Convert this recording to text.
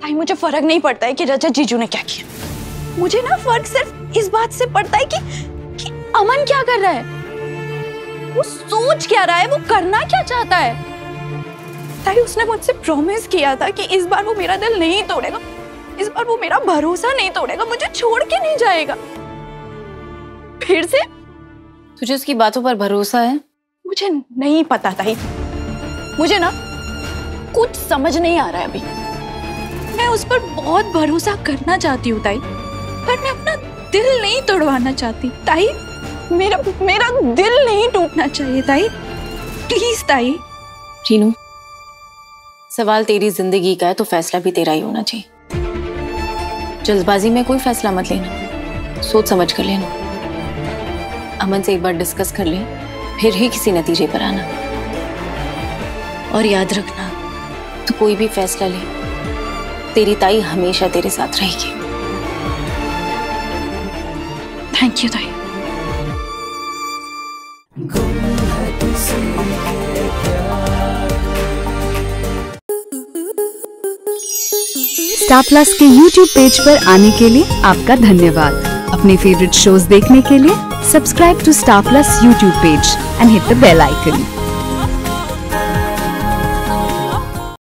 ताई मुझे फर्क नहीं पड़ता है कि रजत जीजू ने क्या किया। मुझे ना फर्क सिर्फ इस बात से पड़ता है कि अमन क्या कर रहा है, वो सोच क्या रहा है, वो करना क्या चाहता है। ताई उसने मुझसे प्रॉमिस किया था कि इस बार वो मेरा दिल नहीं तोड़ेगा, इस बार वो मेरा भरोसा नहीं तोड़ेगा, मुझे छोड़ के नहीं जाएगा। फिर से तुझे उसकी बातों पर भरोसा है? मुझे नहीं पता ताई, मुझे ना कुछ समझ नहीं आ रहा है अभी। मैं उस पर बहुत भरोसा करना चाहती हूँ ताई, पर मैं अपना दिल नहीं तोड़वाना चाहती। ताई मेरा दिल नहीं टूटना चाहिए ताई, प्लीज ताई। रीनू, सवाल तेरी जिंदगी का है तो फैसला भी तेरा ही होना चाहिए। जल्दबाजी में कोई फैसला मत लेना, सोच समझ कर लेना। अमन से एक बार डिस्कस कर ले, फिर ही किसी नतीजे पर आना। और याद रखना, तो कोई भी फैसला ले, तेरी ताई हमेशा तेरे साथ रहेगी। थैंक यू ताई। स्टार प्लस के YouTube पेज पर आने के लिए आपका धन्यवाद। अपने फेवरेट शोज देखने के लिए subscribe to star plus YouTube page and hit the bell icon.